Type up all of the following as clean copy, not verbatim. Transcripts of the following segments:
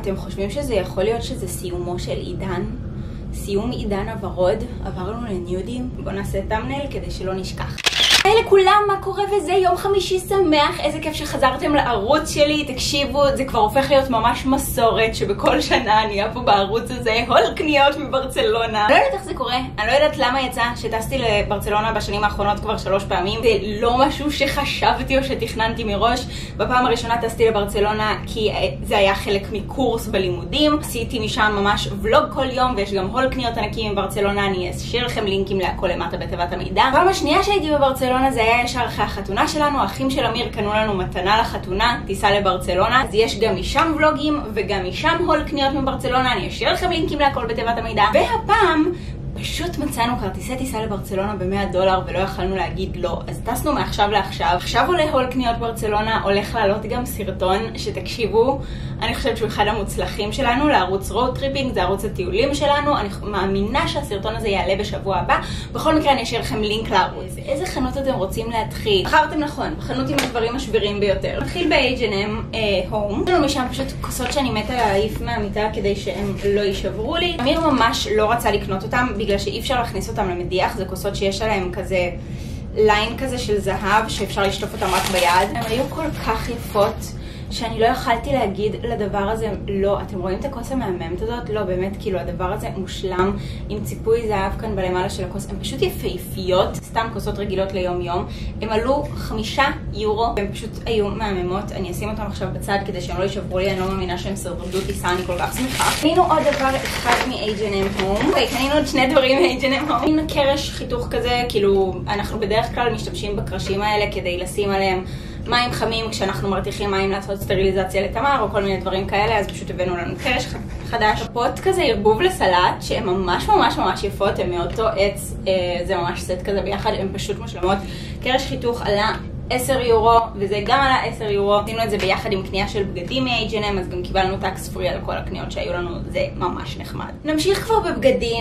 אתם חושבים שזה יכול להיות שזה סיומו של עידן? סיום עידן הוורוד, עברנו לניודים. בואו נעשה תמנל כדי שלא נשכח. היי לכולם, מה קורה וזה? יום חמישי שמח, איזה כיף שחזרתם לערוץ שלי. תקשיבו, זה כבר הופך להיות ממש מסורת שבכל שנה נהיה פה בערוץ הזה הול קניות מברצלונה. לא יודעת איך זה קורה, אני לא יודעת למה יצא שטסתי לברצלונה בשנים האחרונות כבר 3 פעמים. זה לא משהו שחשבתי או שתכננתי מראש. בפעם הראשונה טסתי לברצלונה כי זה היה חלק מקורס בלימודים. עשיתי משם ממש ולוג כל יום, ויש גם הול קניות ענקים מברצלונה. אני אשאיר לכם לינקים להכל למטה בתיבת המידע. הפעם השנייה שהייתי בברצלונה זה היה ישר אחרי החתונה שלנו. האחים של אמיר קנו לנו מתנה לחתונה, טיסה לברצלונה, אז יש גם משם ולוגים וגם משם הול קניות מברצלונה. אני אשאיר לכם לינקים להכל בתיבת המידע. והפעם פשוט מצאנו כרטיסי טיסה לברצלונה ב$100 ולא יכלנו להגיד לא, אז טסנו מעכשיו לעכשיו. עכשיו עולה הול קניות ברצלונה, הולך לעלות גם סרטון שתקשיבו, אני חושבת שהוא אחד המוצלחים שלנו לערוץ רוד טריפינג, זה ערוץ הטיולים שלנו. אני מאמינה שהסרטון הזה יעלה בשבוע הבא. בכל מקרה אני אשאיר לכם לינק לערוץ. איזה חנות אתם רוצים להתחיל? בחרתם נכון, בחנות עם הדברים השבירים ביותר. נתחיל ב-H&M הום. יש לנו משם פשוט כוסות שאני מתה להעיף מהמיטה כדי שהם לא יישברו לי. אמיר ממש לא רצה לקנות אותם בגלל שאי אפשר להכניס אותם למדיח. זה כוסות שיש עליהם כזה ליין כזה של זהב שאפשר לשטוף אותם רק ביד. הן היו כל כך יפות שאני לא יכלתי להגיד לדבר הזה לא. אתם רואים את הכוס המהממת הזאת? לא, באמת, כאילו הדבר הזה מושלם עם ציפוי זהב כאן בלמעלה של הכוס. הן פשוט יפהפיות, סתם כוסות רגילות ליום יום. הם עלו 5 יורו, והם פשוט היו מהממות. אני אשים אותם עכשיו בצד כדי שהם לא יישברו לי, אני לא מאמינה שהם שרדו טיסה, אני כל כך שמחה. קנינו עוד דבר אחד מ-H&M הום. קנינו עוד 2 דברים מ-H&M הום. מין קרש חיתוך כזה, כאילו אנחנו בדרך כלל משתמשים בקרשים האלה כדי לשים עליהם מים חמים כשאנחנו מרתיחים מים לעשות סטריליזציה לתמר או כל מיני דברים כאלה, אז פשוט הבאנו לנו קרש חדש. פוט כזה ערבוב לסלט שהן ממש ממש ממש יפות, הן מאותו עץ, זה ממש סט כזה ביחד, הן פשוט מושלמות. קרש חיתוך עלה 10 יורו, וזה גם עלה 10 יורו. עשינו את זה ביחד עם קנייה של בגדים מ-H&M, אז גם קיבלנו טקס פרי על כל הקניות שהיו לנו, זה ממש נחמד. נמשיך כבר בבגדים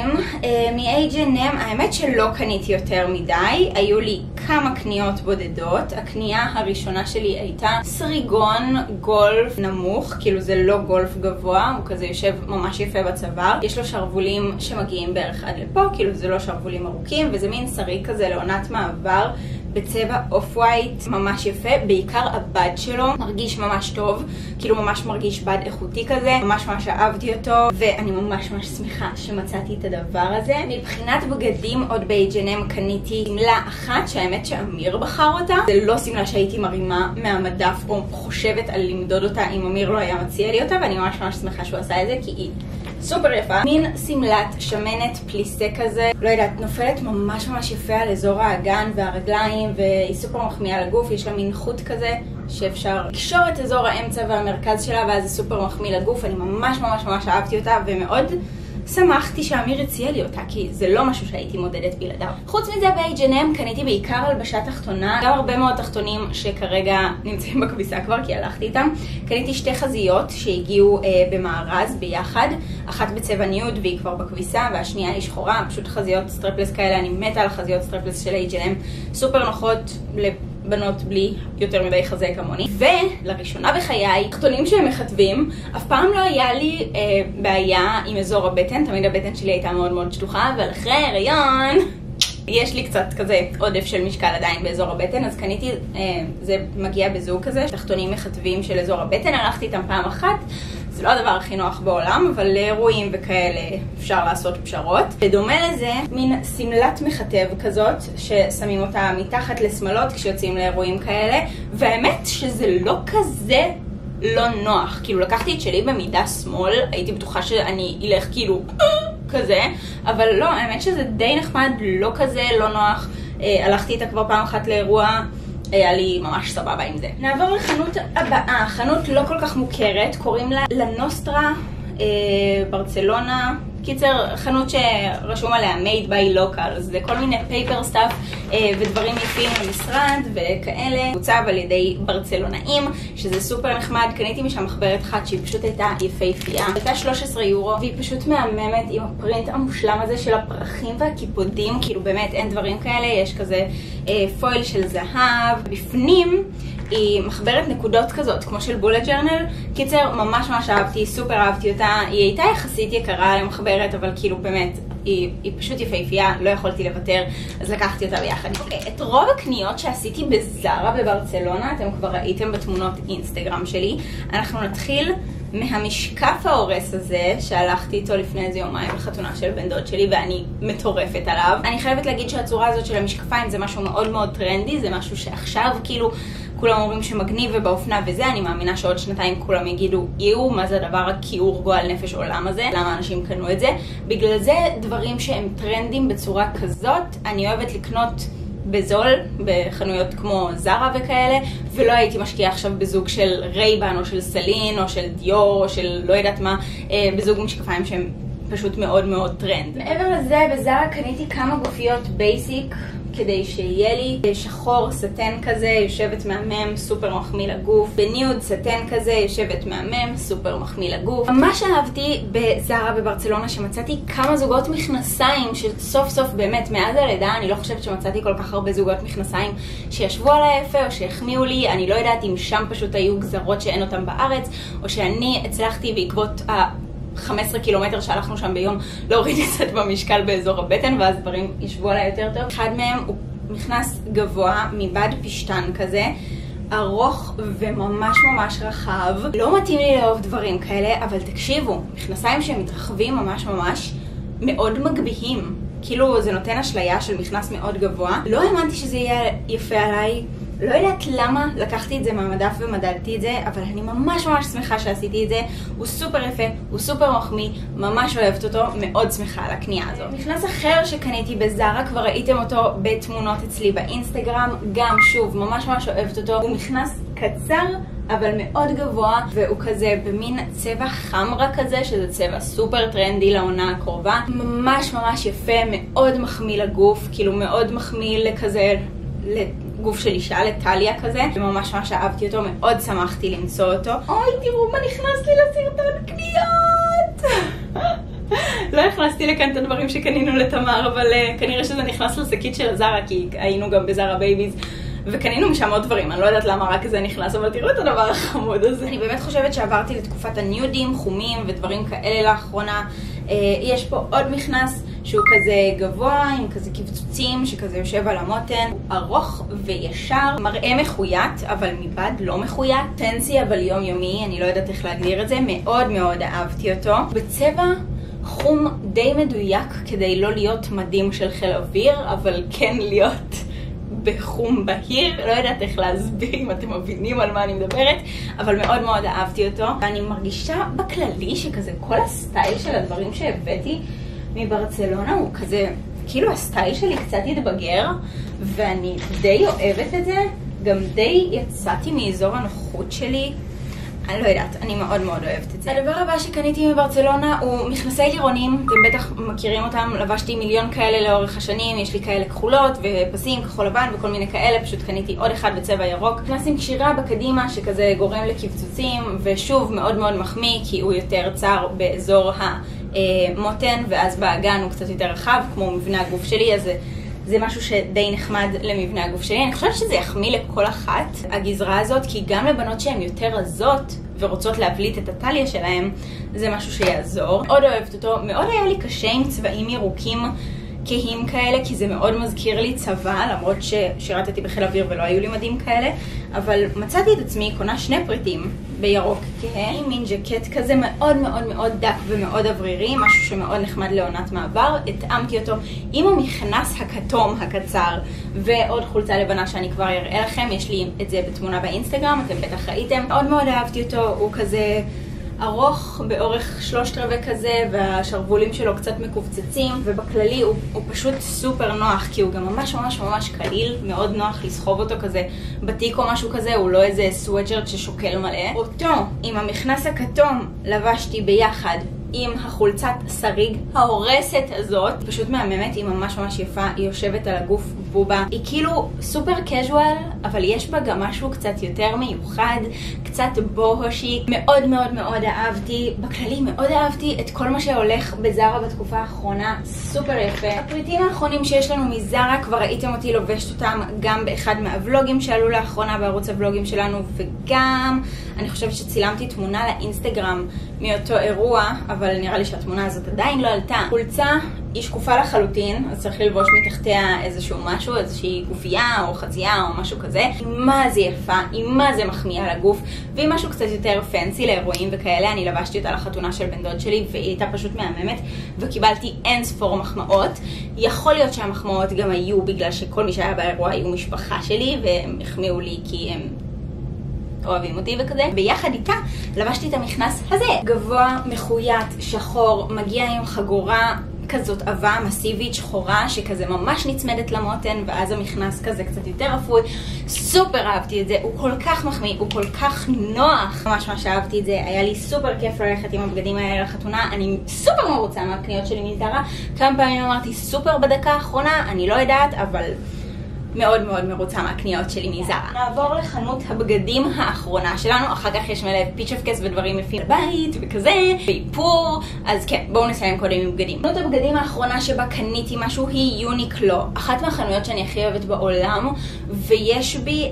מ-H&M. האמת שלא קניתי יותר מדי, היו לי כמה קניות בודדות. הקנייה הראשונה שלי הייתה סריגון גולף נמוך, כאילו זה לא גולף גבוה, הוא כזה יושב ממש יפה בצוואר. יש לו שרבולים שמגיעים בערך עד לפה, כאילו זה לא שרבולים ארוכים, וזה מין שריג כזה לעונת מעבר בצבע אוף ווייט, ממש יפה. בעיקר הבד שלו מרגיש ממש טוב, כאילו ממש מרגיש בד איכותי כזה, ממש ממש אהבתי אותו, ואני ממש ממש שמחה שמצאתי את הדבר הזה. מבחינת בגדים, עוד ב-H&M קניתי סמלה אחת שהאמת שאמיר בחר אותה. זה לא סמלה שהייתי מרימה מהמדף או חושבת על למדוד אותה אם אמיר לא היה מציע לי אותה, ואני ממש ממש שמחה שהוא עשה את זה כי היא סופר יפה. מין סמלת שמנת פליסה כזה, לא יודעת, נופלת ממש ממש יפה על אזור האגן והרגליים, והיא סופר מחמיאה לגוף. יש לה מין חוט כזה שאפשר לקשור את אזור האמצע והמרכז שלה, ואז זה סופר מחמיא לגוף. אני ממש ממש ממש אהבתי אותה, ומאוד שמחתי שאמיר הציע לי אותה, כי זה לא משהו שהייתי מודדת בלעדיו. חוץ מזה ב-H&M קניתי בעיקר הלבשה תחתונה, גם הרבה מאוד תחתונים שכרגע נמצאים בכביסה כבר כי הלכתי איתם. קניתי 2 חזיות שהגיעו במארז ביחד, אחת בצבע ניוד והיא כבר בכביסה, והשנייה היא שחורה, פשוט חזיות סטרפלס כאלה. אני מתה על חזיות סטרפלס של H&M, סופר נוחות בנות בלי יותר מדי חזה כמוני. ולראשונה בחיי, תחתונים שהם מכתבים, אף פעם לא היה לי בעיה עם אזור הבטן, תמיד הבטן שלי הייתה מאוד מאוד שטוחה, אבל אחרי הריון יש לי קצת כזה עודף של משקל עדיין באזור הבטן, אז קניתי, זה מגיע בזוג כזה, תחתונים מכתבים של אזור הבטן, הלכתי איתם פעם אחת. זה לא הדבר הכי נוח בעולם, אבל לאירועים וכאלה אפשר לעשות פשרות. בדומה לזה, מין סמלת מכתב כזאת, ששמים אותה מתחת לשמלות כשיוצאים לאירועים כאלה, והאמת שזה לא כזה לא נוח. כאילו לקחתי את שלי במידה שמאל, הייתי בטוחה שאני אלך כאילו כזה, אבל לא, האמת שזה די נחמד, לא כזה לא נוח. הלכתי איתה כבר פעם אחת לאירוע, היה לי ממש סבבה עם זה. נעבור לחנות הבאה, חנות לא כל כך מוכרת, קוראים לה לנוסטרה ברצלונה. קיצר, חנות שרשום עליה made by local, זה כל מיני paper stuff ודברים יפים למשרד וכאלה, מוצב על ידי ברצלונאים, שזה סופר נחמד. קניתי משם מחברת אחת שהיא פשוט הייתה יפהפייה, הייתה 13 יורו, והיא פשוט מהממת עם הפרינט המושלם הזה של הפרחים והקיפודים, כאילו באמת אין דברים כאלה. יש כזה פויל של זהב בפנים, היא מחברת נקודות כזאת, כמו של בולט ג'רנל. קיצר, ממש ממש אהבתי, סופר אהבתי אותה. היא הייתה יחסית יקרה למחברת, אבל כאילו באמת, היא פשוט יפהפייה, לא יכולתי לוותר, אז לקחתי אותה ביחד. את רוב הקניות שעשיתי בזארה בברצלונה, אתם כבר ראיתם בתמונות אינסטגרם שלי. אנחנו נתחיל מהמשקף ההורס הזה, שהלכתי איתו לפני איזה יומיים לחתונה של בן דוד שלי, ואני מטורפת עליו. אני חייבת להגיד שהצורה הזאת של המשקפיים זה משהו מאוד מאוד טרנדי, זה משהו שעכשיו כאילו כולם אומרים שמגניב ובאופנה וזה. אני מאמינה שעוד שנתיים כולם יגידו, יאו, מה זה הדבר הכיעור גועל נפש עולם הזה? למה אנשים קנו את זה? בגלל זה דברים שהם טרנדים בצורה כזאת, אני אוהבת לקנות בזול, בחנויות כמו זארה וכאלה, ולא הייתי משקיעה עכשיו בזוג של רייבן או של סלין או של דיור או של לא יודעת מה, בזוג משקפיים שהם פשוט מאוד מאוד טרנד. מעבר לזה, בזארה קניתי כמה גופיות בייסיק כדי שיהיה לי שחור סטן כזה, יושבת מהמם, סופר מחמיא לגוף. בניוד סטן כזה, יושבת מהמם, סופר מחמיא לגוף. ממש אהבתי בזארה בברצלונה שמצאתי כמה זוגות מכנסיים שסוף סוף באמת מאז הלידה אני לא חושבת שמצאתי כל כך הרבה זוגות מכנסיים שישבו עליי יפה או שהחמיאו לי. אני לא יודעת אם שם פשוט היו גזרות שאין אותם בארץ, או שאני הצלחתי בעקבות 15 קילומטר שהלכנו שם ביום להוריד קצת במשקל באזור הבטן, ואז דברים ישבו עליי יותר טוב. אחד מהם הוא מכנס גבוה, מבד פשטן כזה, ארוך וממש ממש רחב. לא מתאים לי לאהוב דברים כאלה, אבל תקשיבו, מכנסיים שהם מתרחבים ממש ממש מאוד מגביהים. כאילו זה נותן אשליה של מכנס מאוד גבוה. לא האמנתי שזה יהיה יפה עליי. לא יודעת למה לקחתי את זה מהמדף ומדלתי את זה, אבל אני ממש ממש שמחה שעשיתי את זה. הוא סופר יפה, הוא סופר מחמיא, ממש אוהבת אותו, מאוד שמחה על הקנייה הזאת. מכנס אחר שקניתי בזארה, כבר ראיתם אותו בתמונות אצלי באינסטגרם, גם שוב ממש ממש אוהבת אותו. הוא מכנס קצר אבל מאוד גבוה, והוא כזה במין צבע חמרה כזה, שזה צבע סופר טרנדי לעונה הקרובה. ממש ממש יפה, מאוד מחמיא לגוף, כאילו מאוד מחמיא לכזה גוף של אישה, לטליה כזה, וממש ממש אהבתי אותו, מאוד שמחתי למצוא אותו. אוי, תראו מה נכנס לי לסרטון קניות! לא הכנסתי לכאן את הדברים שקנינו לתמר, אבל כנראה שזה נכנס לשקית של זארה, כי היינו גם בזארה בייביז, וקנינו משם עוד דברים. אני לא יודעת למה רק זה נכנס, אבל תראו את הדבר החמוד הזה. אני באמת חושבת שעברתי לתקופת הניודים, חומים ודברים כאלה לאחרונה. יש פה עוד מכנס שהוא כזה גבוה, עם כזה קבצוצים, שכזה יושב על המותן. הוא ארוך וישר, מראה מחויית, אבל מבד לא מחויית. פנסי אבל יומיומי, אני לא יודעת איך להגדיר את זה. מאוד מאוד אהבתי אותו. בצבע חום די מדויק, כדי לא להיות מדים של חיל אוויר, אבל כן להיות בחום בהיר. לא יודעת איך להסביר אם אתם מבינים על מה אני מדברת, אבל מאוד מאוד אהבתי אותו. ואני מרגישה בכללי שכזה כל הסטייל של הדברים שהבאתי מברצלונה הוא כזה, כאילו הסטייל שלי קצת התבגר, ואני די אוהבת את זה. גם די יצאתי מאזור הנוחות שלי. אני לא יודעת, אני מאוד מאוד אוהבת את זה. הדבר הבא שקניתי מברצלונה הוא מכנסי לירונים. אתם בטח מכירים אותם, לבשתי מיליון כאלה לאורך השנים. יש לי כאלה כחולות ופסים, כחול לבן וכל מיני כאלה. פשוט קניתי עוד אחד בצבע ירוק. מכנס עם קשירה בקדימה שכזה גורם לקבצוצים, ושוב מאוד מאוד מחמיא כי הוא יותר צר באזור המותן, ואז באגן הוא קצת יותר רחב כמו מבנה הגוף שלי, אז זה משהו שדי נחמד למבנה הגוף שלי. אני חושבת שזה יחמיא לכל אחת, הגזרה הזאת, כי גם לבנות שהן יותר רזות ורוצות להבליט את הטליה שלהן, זה משהו שיעזור. מאוד אוהבת אותו. מאוד היה לי קשה עם צבעים ירוקים כהים כאלה, כי זה מאוד מזכיר לי צבא, למרות ששירתתי בחיל אוויר ולא היו לי מדים כאלה, אבל מצאתי את עצמי קונה שני פריטים בירוק כהה, עם מין ג'קט כזה מאוד מאוד מאוד דק ומאוד אוורירי, משהו שמאוד נחמד לעונת מעבר. התאמתי אותו עם המכנס הכתום הקצר ועוד חולצה לבנה שאני כבר אראה לכם. יש לי את זה בתמונה באינסטגרם, אתם בטח ראיתם. מאוד מאוד אהבתי אותו. הוא כזה ארוך באורך 3/4 כזה, והשרוולים שלו קצת מקופצצים, ובכללי הוא פשוט סופר נוח, כי הוא גם ממש ממש ממש קליל, מאוד נוח לסחוב אותו כזה בתיק או משהו כזה. הוא לא איזה סוואג'רט ששוקל מלא. אותו עם המכנס הכתום לבשתי ביחד עם החולצת שריג ההורסת הזאת, פשוט מהממת, היא ממש ממש יפה, היא יושבת על הגוף התאהבו בה. היא כאילו סופר קז'ואל, אבל יש בה גם משהו קצת יותר מיוחד, קצת בוהושי. מאוד מאוד מאוד אהבתי, בכללי מאוד אהבתי את כל מה שהולך בזרה בתקופה האחרונה, סופר יפה. הפריטים האחרונים שיש לנו מזרה, כבר ראיתם אותי לובשת אותם גם באחד מהוולוגים שעלו לאחרונה בערוץ הוולוגים שלנו, וגם אני חושבת שצילמתי תמונה לאינסטגרם מאותו אירוע, אבל נראה לי שהתמונה הזאת עדיין לא עלתה. חולצה היא שקופה לחלוטין, אז צריך ללבוש מתחתיה איזשהו משהו, איזושהי גופייה או חצייה או משהו כזה. היא מה זה יפה, היא מה זה מחמיאה לגוף, והיא משהו קצת יותר פנסי לאירועים וכאלה. אני לבשתי אותה לחתונה של בן דוד שלי, והיא הייתה פשוט מהממת, וקיבלתי אין ספור מחמאות. יכול להיות שהמחמאות גם היו בגלל שכל מי שהיה באירוע היו משפחה שלי, והם החמיאו לי כי הם אוהבים אותי וכזה. ביחד איתה לבשתי את המכנס הזה, גבוה, מחויית, שחור, מגיע עם חגורה כזאת עבה מסיבית שחורה שכזה ממש נצמדת למותן, ואז המכנס כזה קצת יותר אפוי. סופר אהבתי את זה, הוא כל כך מחמיא, הוא כל כך נוח, ממש ממש אהבתי את זה. היה לי סופר כיף ללכת עם הבגדים האלה לחתונה. אני סופר מרוצה מהקניות שלי מזרה. כמה פעמים אמרתי סופר בדקה האחרונה, אני לא יודעת, אבל מאוד מאוד מרוצה מהקניות שלי מזרה. נעבור לחנות הבגדים האחרונה שלנו, אחר כך יש מלא פיצ'פקס ודברים יפים לבית וכזה, ואיפור. אז כן, בואו נסיים קודם עם בגדים. חנות הבגדים האחרונה שבה קניתי משהו היא יוניקלו, אחת מהחנויות שאני הכי אוהבת בעולם, ויש בי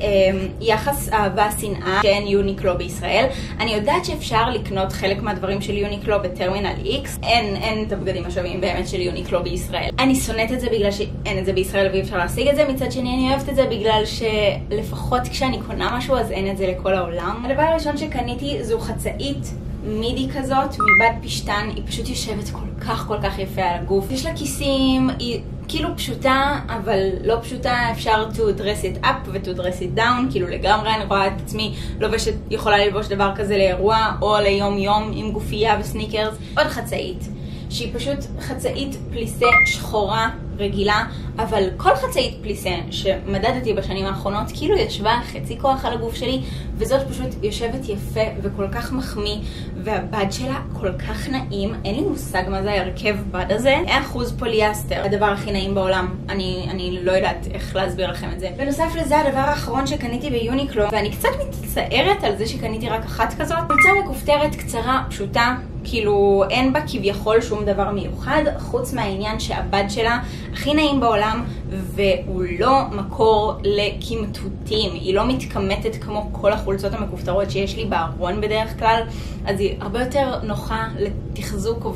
יחס אהבה שנאה כן יוניקלו בישראל. אני יודעת שאפשר לקנות חלק מהדברים של יוניקלו בטרמינל X, אין את הבגדים השווים באמת של יוניקלו בישראל. אני שונאת את זה בגלל שאין את זה בישראל ואי אפשר להשיג את זה. מצד שני אני אוהבת את זה בגלל שלפחות כשאני קונה משהו אז אין את זה לכל העולם. הדבר הראשון שקניתי זו חצאית מידי כזאת מבד פשטן. היא פשוט יושבת כל כך יפה על הגוף, יש לה כיסים, היא כאילו פשוטה אבל לא פשוטה. אפשר to dress it up ו to dress it down, כאילו לגמרי. אני רואה את עצמי יכולה ללבוש דבר כזה לאירוע או ליום יום עם גופייה וסניקרס. עוד חצאית שהיא פשוט חצאית פליסה שחורה רגילה, אבל כל חצאית פליסה שמדדתי בשנים האחרונות כאילו ישבה חצי כוח על הגוף שלי, וזאת פשוט יושבת יפה וכל כך מחמיא, והבד שלה כל כך נעים. אין לי מושג מה זה הרכב בד הזה, 100% פוליאסטר, הדבר הכי נעים בעולם. אני לא יודעת איך להסביר לכם את זה. בנוסף לזה, הדבר האחרון שקניתי ביוניקלו, ואני קצת מצטערת על זה שקניתי רק אחת כזאת, חולצה מכופתרת קצרה פשוטה, כאילו אין בה כביכול שום דבר מיוחד חוץ מהעניין שהבד שלה הכי נעים בעולם, והוא לא מקור לקמטוטים. היא לא מתקמטת כמו כל החולצות המכופתרות שיש לי בארון בדרך כלל, אז היא הרבה יותר נוחה לתחזוק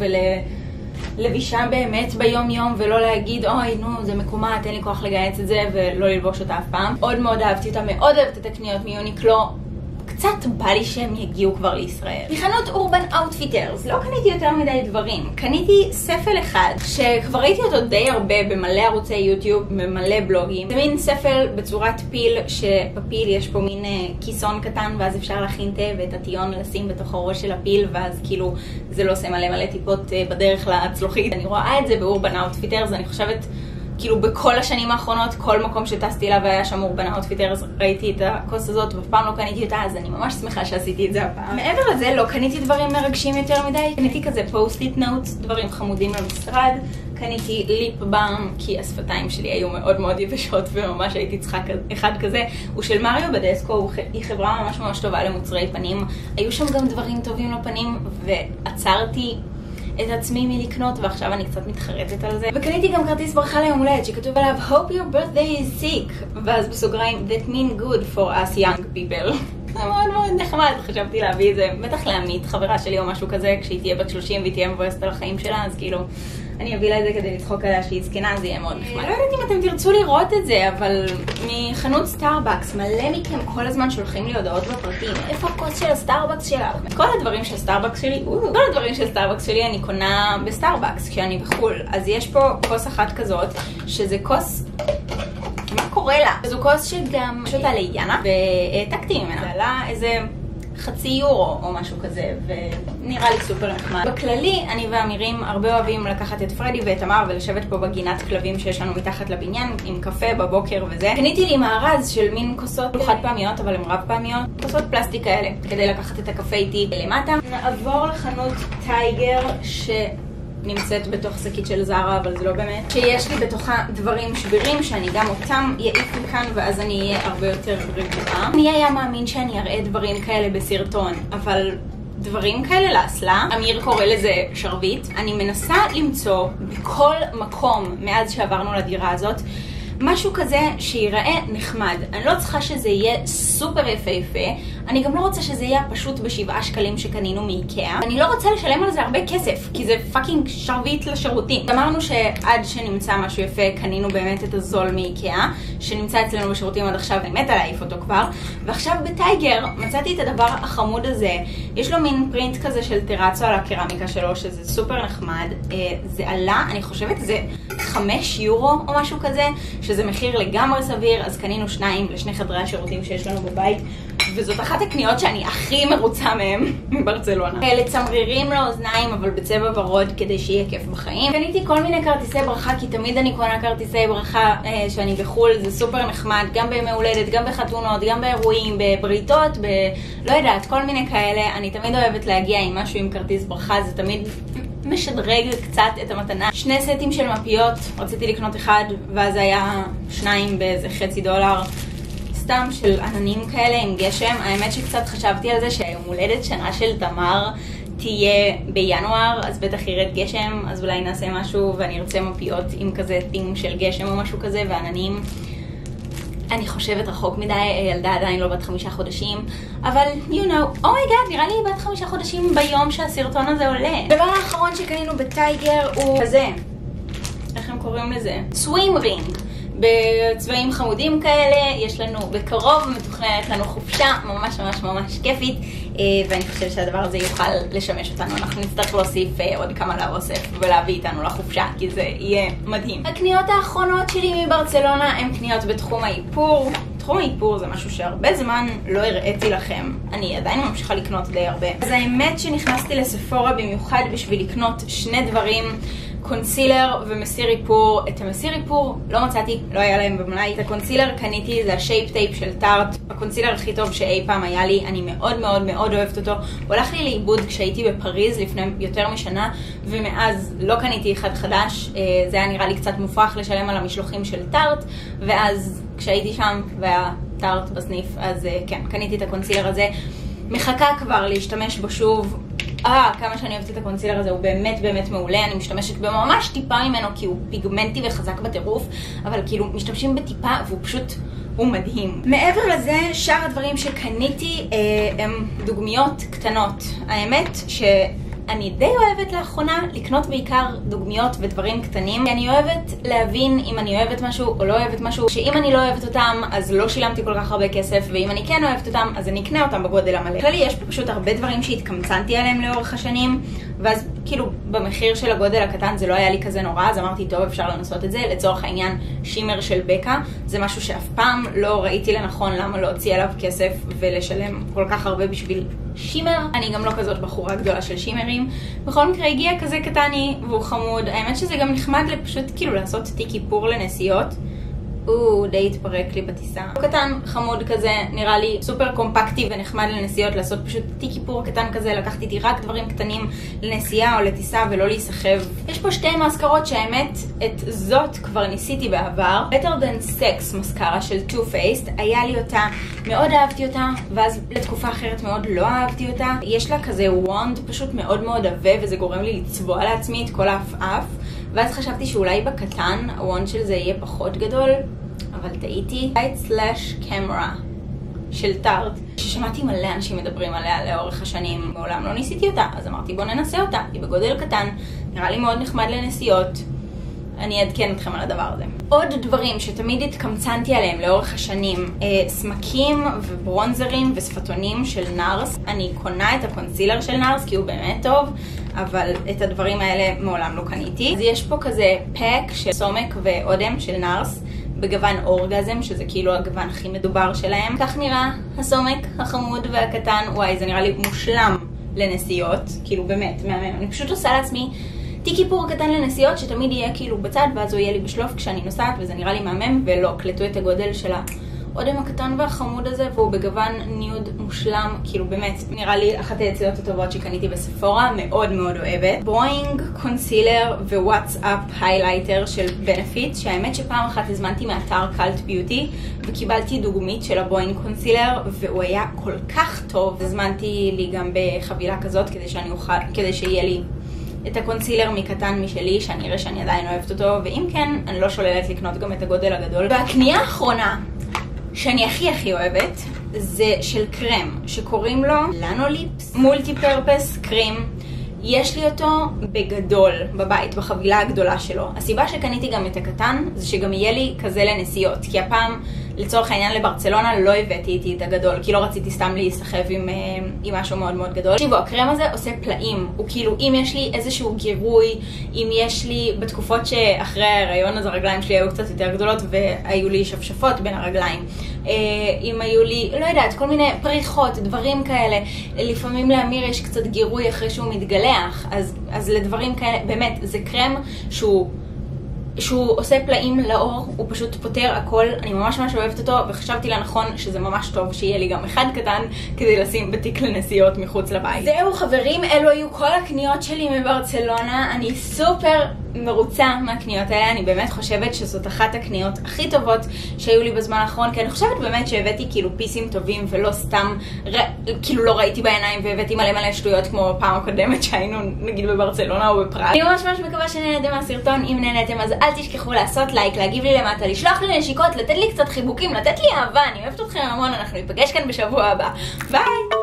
ולבישה באמת ביום יום, ולא להגיד אוי נו זה מקומה, תן לי כוח לגייץ את זה, ולא ללבוש אותה אף פעם. מאוד מאוד אהבתי אותה, מאוד אוהבת את הקניות מיוניקלו. קצת בא לי שהם יגיעו כבר לישראל. מחנות אורבן אאוטפיטרס לא קניתי יותר מדי דברים. קניתי ספל אחד שכבר ראיתי אותו די הרבה במלא ערוצי יוטיוב, במלא בלוגים. זה מין ספל בצורת פיל, שבפיל יש פה מין כיסון קטן, ואז אפשר להכין תה ואת הטיון לשים בתוך הראש של הפיל, ואז כאילו זה לא עושה מלא טיפות בדרך לצלוחית. אני רואה את זה באורבן אאוטפיטרס. אני חושבת כאילו בכל השנים האחרונות, כל מקום שטסתי אליו והיה שם אורבן אאוטפיטרס, ראיתי את הכוס הזאת ופעם לא קניתי אותה, אז אני ממש שמחה שעשיתי את זה הפעם. מעבר לזה לא קניתי דברים מרגשים יותר מדי. קניתי כזה פוסט-איט נוטס, דברים חמודים למשרד. קניתי ליפ באם כי השפתיים שלי היו מאוד מאוד יבשות וממש הייתי צריכה אחד כזה. הוא של מריו בדסקו, היא חברה ממש ממש טובה למוצרי פנים. היו שם גם דברים טובים לפנים ועצרתי את עצמי מלקנות, ועכשיו אני קצת מתחרטת על זה. וקניתי גם כרטיס ברכה ליום הולדת שכתוב עליו Hope your birthday is sick, ואז בסוגריים That mean good for us young people. זה מאוד מאוד נחמד. חשבתי להביא את זה בטח לעמית, חברה שלי או משהו כזה, כשהיא תהיה בת 30 והיא תהיה מבואסת על החיים שלה, אז כאילו אני אביא לה את זה כדי לצחוק עליה שהיא זקנה, זה יהיה מאוד נחמד. לא יודעת אם אתם תרצו לראות את זה, אבל מחנות סטארבקס, מלא מכם כל הזמן שולחים לי הודעות בפרטים. איפה הכוס של הסטארבקס שלך? כל הדברים של סטארבקס שלי, כל הדברים של סטארבקס שלי אני קונה בסטארבקס כשאני בחול. אז יש פה כוס אחת כזאת, שזה כוס, מה קורה לה? זו כוס שגם שותה ליאנה, והעתקתי ממנה. זה עלה איזה חצי יורו או משהו כזה, ונראה לי סופר נחמד. בכללי, אני ואמירים הרבה אוהבים לקחת את פרדי ואת תמר ולשבת פה בגינת כלבים שיש לנו מתחת לבניין, עם קפה בבוקר וזה. קניתי לי מארז של מין כוסות חד פעמיות, אבל הן רב פעמיות, כוסות פלסטיק כאלה, כדי לקחת את הקפה איתי למטה. נעבור לחנות טייגר, נמצאת בתוך שקית של זרה, אבל זה לא באמת. שיש לי בתוכה דברים שבירים שאני גם אותם יעיף מכאן, ואז אני אהיה הרבה יותר רגועה. אני היה מאמין שאני אראה דברים כאלה בסרטון, אבל דברים כאלה לאסלה, אמיר קורא לזה שרביט. אני מנסה למצוא בכל מקום מאז שעברנו לדירה הזאת משהו כזה שיראה נחמד. אני לא צריכה שזה יהיה סופר יפה, אני גם לא רוצה שזה יהיה פשוט ב7 שקלים שקנינו מאיקאה. אני לא רוצה לשלם על זה הרבה כסף, כי זה פאקינג שרביט לשירותים. אמרנו שעד שנמצא משהו יפה, קנינו באמת את הזול מאיקאה, שנמצא אצלנו בשירותים עד עכשיו, אני מתה להעיף אותו כבר. ועכשיו בטייגר מצאתי את הדבר החמוד הזה. יש לו מין פרינט כזה של טרצו על הקרמיקה שלו, שזה סופר נחמד. זה עלה, אני חושבת, זה 5 יורו או משהו כזה, שזה מחיר לגמרי סביר, אז קנינו 2 לשני חדרי השירותים שיש לנו בבית, וזאת אחת הקניות שאני הכי מרוצה מהם מברצלונה. לצמרירים לאוזניים, אבל בצבע ורוד כדי שיהיה כיף בחיים. קניתי כל מיני כרטיסי ברכה, כי תמיד אני קונה כרטיסי ברכה שאני בחול, זה סופר נחמד, גם בימי הולדת, גם בחתונות, גם באירועים, בבריתות, לא יודעת, כל מיני כאלה. אני תמיד אוהבת להגיע עם משהו עם כרטיס ברכה, זה תמיד משדרג קצת את המתנה. 2 סטים של מפיות, רציתי לקנות אחד, ואז היה 2 באיזה $0.50. סתם של עננים כאלה עם גשם. האמת שקצת חשבתי על זה שהיום הולדת שנה של תמר תהיה בינואר, אז בטח ירד גשם, אז אולי נעשה משהו ואני ארצה מפיות עם כזה טים של גשם או משהו כזה, ועננים. אני חושבת רחוק מדי, ילדה עדיין לא בת 5 חודשים, אבל you know, אומייגאד, נראה לי בת 5 חודשים ביום שהסרטון הזה עולה. הדבר האחרון שקנינו בטייגר הוא כזה, איך הם קוראים לזה? סווים רינג. בצבעים חמודים כאלה. יש לנו בקרוב מתוכננת לנו חופשה ממש ממש ממש כיפית, ואני חושבת שהדבר הזה יוכל לשמש אותנו. אנחנו נצטרך להוסיף עוד כמה לאוסף ולהביא איתנו לחופשה, כי זה יהיה מדהים. הקניות האחרונות שלי מברצלונה הן קניות בתחום האיפור. תחום האיפור זה משהו שהרבה זמן לא הראיתי לכם. אני עדיין ממשיכה לקנות די הרבה. אז האמת שנכנסתי לספורה במיוחד בשביל לקנות 2 דברים, קונסילר ומסיר איפור. את המסיר איפור לא מצאתי, לא היה להם במלאי. את הקונסילר קניתי, זה השייפ טייפ של טארט, הקונסילר הכי טוב שאי פעם היה לי. אני מאוד מאוד מאוד אוהבת אותו. הוא הלך לי לאיבוד כשהייתי בפריז לפני יותר משנה, ומאז לא קניתי אחד חדש. זה היה נראה לי קצת מופרך לשלם על המשלוחים של טארט, ואז כשהייתי שם והיה טארט בסניף, אז כן, קניתי את הקונסילר הזה. מחכה כבר להשתמש בו שוב. כמה שאני אוהבת את הקונסילר הזה, הוא באמת באמת מעולה. אני משתמשת בממש טיפה ממנו כי הוא פיגמנטי וחזק בטירוף, אבל כאילו משתמשים בטיפה והוא פשוט, הוא מדהים. מעבר לזה, שאר הדברים שקניתי הם דוגמיות קטנות. האמת שאני די אוהבת לאחרונה לקנות בעיקר דוגמיות ודברים קטנים. אני אוהבת להבין אם אני אוהבת משהו או לא אוהבת משהו, שאם אני לא אוהבת אותם אז לא שילמתי כל כך הרבה כסף, ואם אני כן אוהבת אותם אז אני אקנה אותם בגודל המלא. כללי יש פה פשוט הרבה דברים שהתקמצנתי עליהם לאורך השנים, ואז כאילו במחיר של הגודל הקטן זה לא היה לי כזה נורא, אז אמרתי טוב, אפשר לנסות את זה. לצורך העניין שימר של בקה, זה משהו שאף פעם לא ראיתי לנכון למה להוציא עליו כסף ולשלם כל כך הרבה בשביל שימר. אני גם לא כזאת בחורה גדולה של שימרים. בכל מקרה הגיע כזה קטני והוא חמוד. האמת שזה גם נחמד לפשוט כאילו לעשות תיק איפור לנסיעות. די התפרק לי בטיסה. הוא קטן, חמוד כזה, נראה לי סופר קומפקטי ונחמד לנסיעות, לעשות פשוט תיק איפור קטן כזה. לקחתי איתי רק דברים קטנים לנסיעה או לטיסה ולא להיסחב. יש פה 2 מזכרות שהאמת את זאת כבר ניסיתי בעבר. Better Than Sex מזכרה של Too Faced, היה לי אותה, מאוד אהבתי אותה, ואז לתקופה אחרת מאוד לא אהבתי אותה. יש לה כזה וונד פשוט מאוד מאוד עבה, וזה גורם לי לצבוע לעצמי את כל האף. ואז חשבתי שאולי בקטן הוונד של זה יהיה פחות גדול, אבל טעיתי. Light/Camera של טארט, ששמעתי מלא אנשים מדברים עליה לאורך השנים, מעולם לא ניסיתי אותה, אז אמרתי בוא ננסה אותה. היא בגודל קטן, נראה לי מאוד נחמד לנסיעות. אני אעדכן אתכם על הדבר הזה. עוד דברים שתמיד התקמצנתי עליהם לאורך השנים, סמקים וברונזרים וספטונים של נארס. אני קונה את הקונסילר של נארס כי הוא באמת טוב, אבל את הדברים האלה מעולם לא קניתי. אז יש פה כזה פק של סומק ואודם של נארס בגוון אורגזם, שזה כאילו הגוון הכי מדובר שלהם. כך נראה הסומק החמוד והקטן. וואי, זה נראה לי מושלם לנסיעות, כאילו באמת מהמם. אני פשוט עושה לעצמי תיק איפור קטן לנסיעות שתמיד יהיה כאילו בצד, ואז הוא יהיה לי בשלוף כשאני נוסעת, וזה נראה לי מהמם. ולא, קלטו את הגודל של האודם הקטן והחמוד הזה, והוא בגוון ניוד מושלם, כאילו באמת, נראה לי אחת היציאות הטובות שקניתי בספורה, מאוד מאוד אוהבת. בוינג קונסילר ווואטסאפ היילייטר של בנפיט, שהאמת שפעם אחת הזמנתי מאתר קלט ביוטי, וקיבלתי דוגמית של הבוינג קונסילר, והוא היה כל כך טוב. הזמנתי לי גם בחבילה כזאת, כדי שיהיה לי את הקונסילר מקטן משלי, שאני אראה שאני עדיין אוהבת אותו, ואם כן, אני לא שוללת לקנות גם את הגודל הגדול. והקנייה האחרונה שאני הכי אוהבת, זה של קרם, שקוראים לו לנוליפס מולטי פרפס קרים. יש לי אותו בגדול בבית, בחבילה הגדולה שלו. הסיבה שקניתי גם את הקטן, זה שגם יהיה לי כזה לנסיעות, כי הפעם, לצורך העניין לברצלונה, לא הבאתי איתי את הגדול, כי לא רציתי סתם להיסחב עם משהו מאוד מאוד גדול. תקשיבו, הקרם הזה עושה פלאים. הוא כאילו, אם יש לי איזשהו גירוי, אם יש לי, בתקופות שאחרי ההיריון, אז הרגליים שלי היו קצת יותר גדולות, והיו לי שפשפות בין הרגליים. אם היו לי, לא יודעת, כל מיני פריחות, דברים כאלה. לפעמים לאמיר יש קצת גירוי אחרי שהוא מתגלח, אז לדברים כאלה, באמת, זה קרם שהוא עושה פלאים לאור, הוא פשוט פותר הכל. אני ממש אוהבת אותו, וחשבתי לנכון שזה ממש טוב שיהיה לי גם אחד קטן כדי לשים בתיק לנסיעות מחוץ לבית. זהו חברים, אלו היו כל הקניות שלי מברצלונה. אני סופר מרוצה מהקניות האלה. אני באמת חושבת שזאת אחת הקניות הכי טובות שהיו לי בזמן האחרון, כי אני חושבת באמת שהבאתי כאילו פיסים טובים ולא סתם, כאילו לא ראיתי בעיניים והבאתי מלא שטויות כמו פעם הקודמת שהיינו נגיד בברצלונה או בפראג. אני ממש מקווה שנהנתם מהסרטון. אם נהנתם אז אל תשכחו לעשות לייק, להגיב לי למטה, לשלוח לי נשיקות, לתת לי קצת חיבוקים, לתת לי אהבה. אני אוהבת אתכם המון, אנחנו ניפגש כאן בשבוע הבא. ביי!